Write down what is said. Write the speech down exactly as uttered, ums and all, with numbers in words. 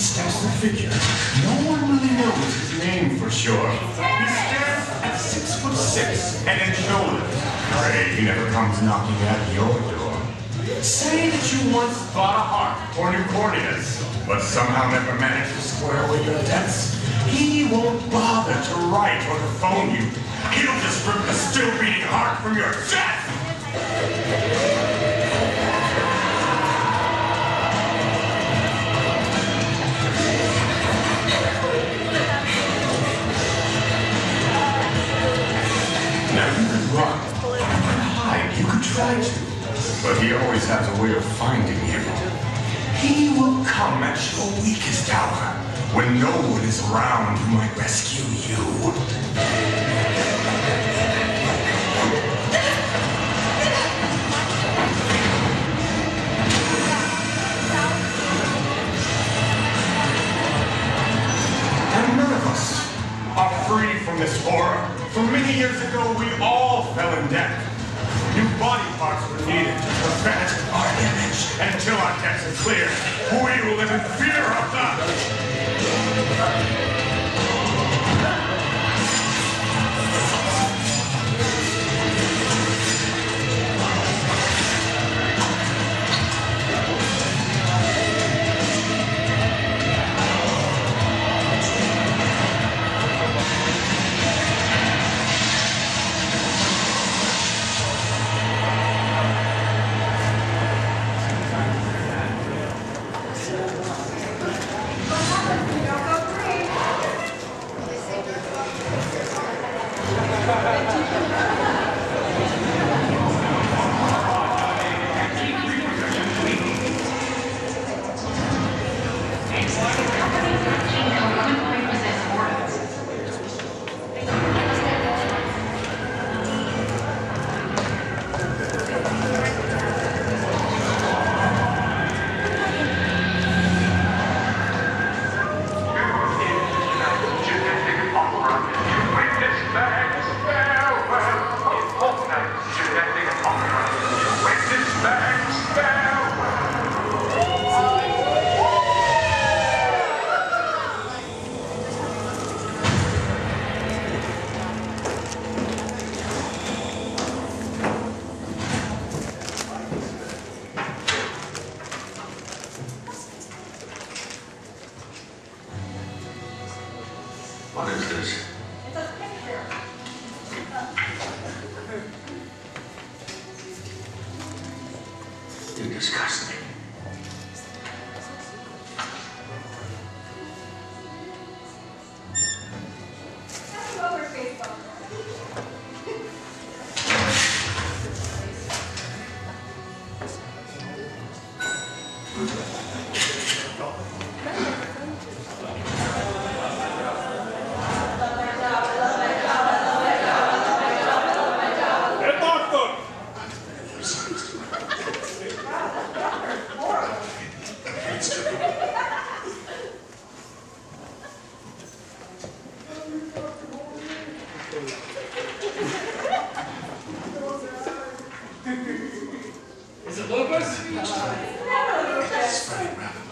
steps the figure. No one really knows his name for sure. He stands at six foot six, head and shoulders. Pray he never comes knocking at your door. Say that you once bought a harp for new corneas, but somehow never managed to square away your debts. He won't bother to write or to phone you. He'll just rip the still beating heart from your chest. Now you could run, you could hide, you could try to, but he always has a way of finding you. He will come at your weakest hour, when no one is around who might rescue you. And none of us are free from this horror. For many years ago, we all fell in debt. New body parts were needed to prevent our image. Until our debts are clear, we will live in fear of them. What is this? It's a picture. You disgust me. That's over Facebook. Is it lupus? Never lupus. Spreading rapidly.